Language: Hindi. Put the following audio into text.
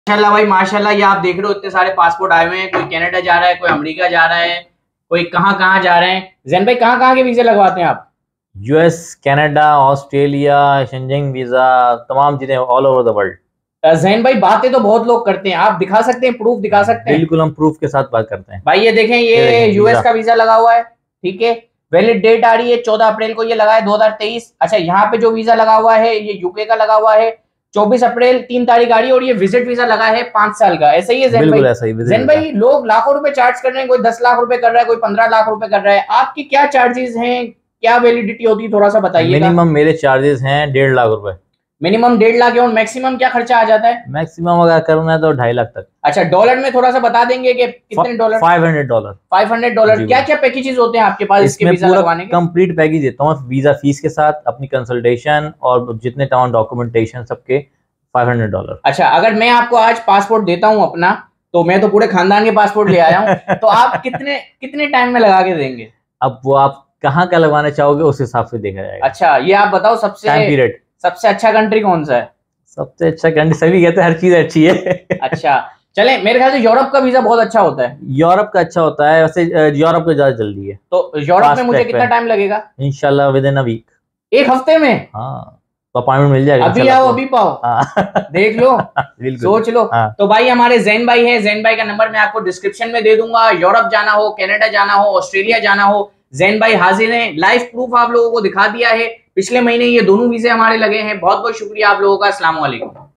माशाल्लाह भाई माशाल्लाह, ये आप देख रहे हो इतने सारे पासपोर्ट आए हुए हैं। कोई कनाडा जा रहा है, कोई अमेरिका जा रहा है, कोई कहाँ कहाँ जा रहे हैं। जैन भाई कहाँ कहाँ के वीजे लगवाते हैं आप? US, Canada, Australia, Schengen visa, तमाम चीजें all over the world. Jain भाई बातें तो बहुत लोग करते हैं, आप दिखा सकते हैं, प्रूफ दिखा सकते हैं? बिल्कुल, हम प्रूफ के साथ बात करते हैं। भाई ये देखें, ये यूएस का वीजा लगा हुआ है, ठीक है। वैलिड डेट आ रही है 14 अप्रैल को, ये लगा है 2023। अच्छा, यहाँ पे जो वीजा लगा हुआ है ये यूके का लगा हुआ है, 24 अप्रैल 3 तारीख आ रही है, और ये विजिट वीजा लगा है 5 साल का। ऐसा ही है जैन भाई? ऐसा ही जैन भाई लोग लाखों रुपए चार्ज कर रहे हैं, कोई 10 लाख रुपए कर रहा है, कोई 15 लाख रुपए कर रहा है। आपकी क्या चार्जेस हैं, क्या वैलिडिटी होती है, थोड़ा सा बताइए। मिनिमम मेरे चार्जेस हैं 1.5 लाख रुपए। मिनिमम 1.5 लाख है, और मैक्सिमम क्या खर्चा आ जाता है? मैक्सिमम अगर करना है तो 2.5 लाख तक। अच्छा, डॉलर में थोड़ा सा बता देंगे कि कितने डॉलर? $500। $500। क्या क्या पैकेजेस होते हैं आपके पास इसके वीजा लगवाने के? कंप्लीट पैकेज देता हूँ, वीजा फीस के साथ, अपनी कंसल्टेशन और जितने तमाम डॉक्यूमेंटेशन सबके $500। अच्छा, अगर मैं आपको आज पासपोर्ट देता हूँ अपना, तो मैं तो पूरे खानदान के पासपोर्ट ले आया हूँ तो आप कितने कितने टाइम में लगा के देंगे? अब वो आप कहाँ का लगवाना चाहोगे उस हिसाब से देखा जाएगा। अच्छा, ये आप बताओ, सबसे अच्छा कंट्री कौन सा है? सबसे अच्छा कंट्री, सभी कहते हैं हर चीज अच्छी है। अच्छा, चले, मेरे ख्याल से यूरोप का वीजा बहुत अच्छा होता है। यूरोप का अच्छा होता है वैसे, यूरोप का ज्यादा जल्दी है। तो यूरोप में मुझे कितना टाइम लगेगा? इंशाल्लाह विद इन अ वीक। एक हफ्ते में? हाँ, तो अपॉइंटमेंट मिल जाएगा। अभी आओ अभी पाओ। हाँ। देख लो, सोच लो। हाँ। तो भाई हमारे जैन भाई है, जैन भाई का नंबर मैं आपको डिस्क्रिप्शन में दे दूंगा। यूरोप जाना हो, कनाडा जाना हो, ऑस्ट्रेलिया जाना हो, जैन भाई हाजिर हैं। लाइव प्रूफ आप लोगों को दिखा दिया है। पिछले महीने ये दोनों वीजे हमारे लगे हैं। बहुत बहुत शुक्रिया आप लोगों का। अस्सलाम वालेकुम।